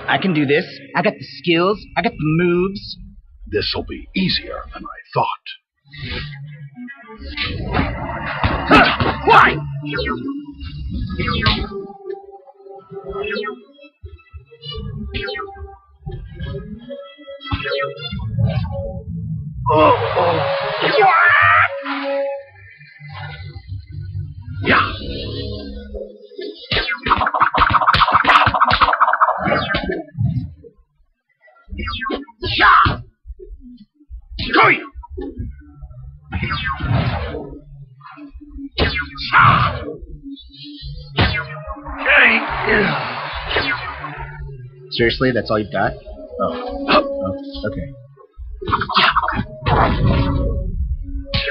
I can do this. I got the skills. I got the moves. This'll be easier than I thought. Why? Yeah. Go you. Seriously, that's all you've got? Oh, okay.